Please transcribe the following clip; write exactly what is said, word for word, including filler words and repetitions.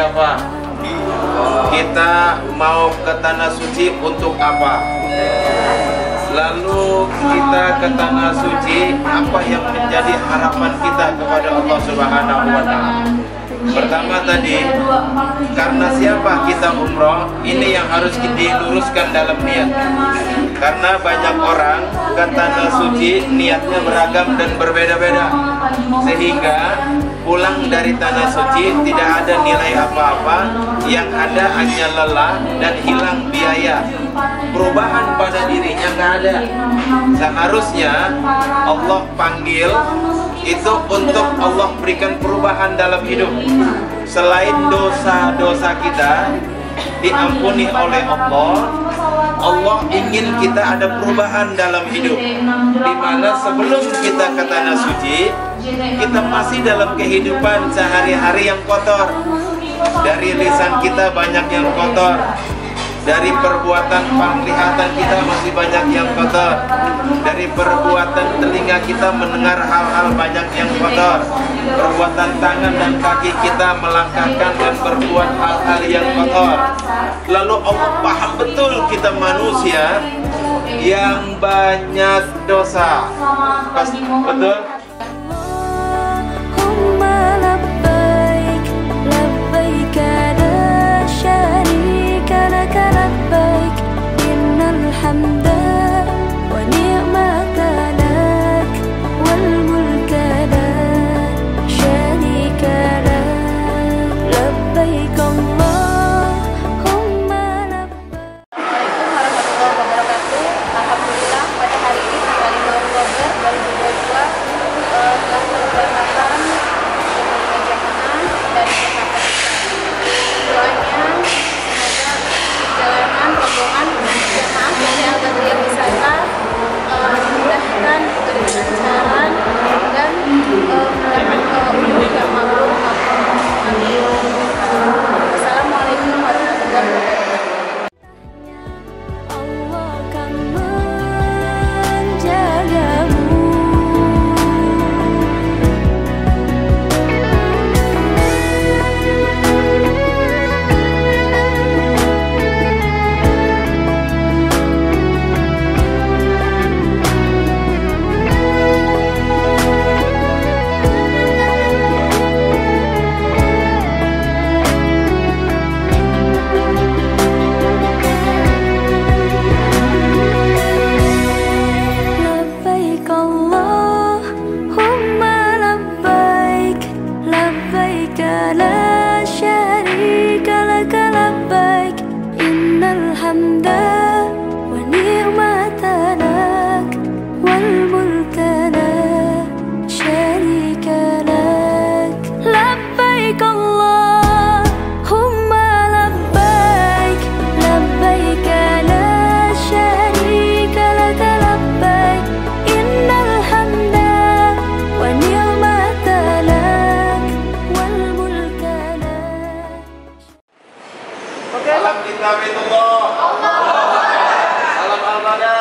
apa? Kita mau ke tanah suci untuk apa? Lalu kita ke tanah suci, apa yang menjadi harapan kita kepada Allah Subhanahu wa Ta'ala? Pertama tadi, karena siapa kita umroh, ini yang harus diluruskan dalam niat. Karena banyak orang ke tanah suci niatnya beragam dan berbeda-beda, sehingga pulang dari tanah suci tidak ada nilai apa-apa, yang ada hanya lelah dan hilang biaya. Perubahan pada dirinya nggak ada. Seharusnya Allah panggil itu untuk Allah berikan perubahan dalam hidup. Selain dosa-dosa kita diampuni oleh Allah, Allah ingin kita ada perubahan dalam hidup, dimana sebelum kita ke tanah suci, kita masih dalam kehidupan sehari-hari yang kotor. Dari lisan kita banyak yang kotor, dari perbuatan penglihatan kita masih banyak yang kotor, dari perbuatan telinga kita mendengar hal-hal banyak yang kotor, perbuatan tangan dan kaki kita melangkahkan dan berbuat hal-hal yang kotor. Lalu Allah paham betul kita manusia yang banyak dosa. Pas, betul? Salam kita Allah. Salam al-Badan.